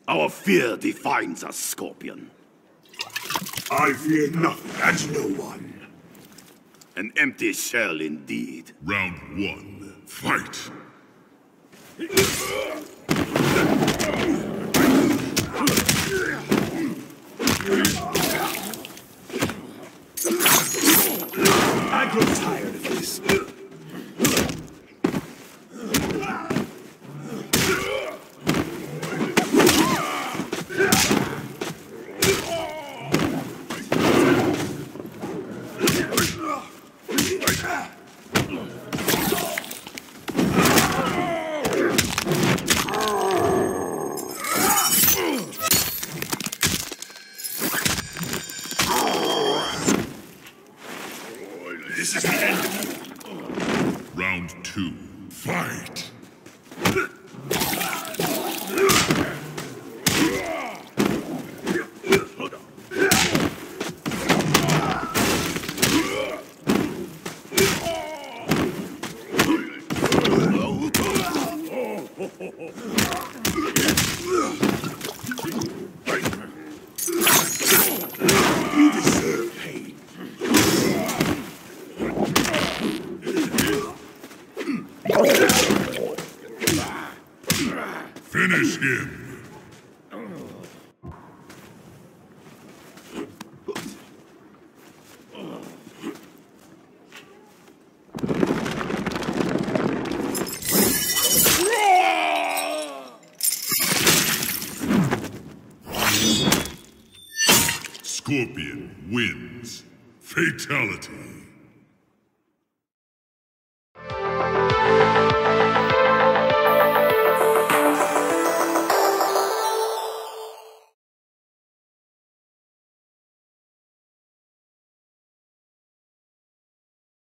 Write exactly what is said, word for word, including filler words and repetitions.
Our fear defines us, Scorpion. I fear nothing and no one. An empty shell indeed. Round one, fight! I grow tired of this. This is the end of you. Round two, fight! You deserve pain. Finish him! Scorpion wins. Fatality.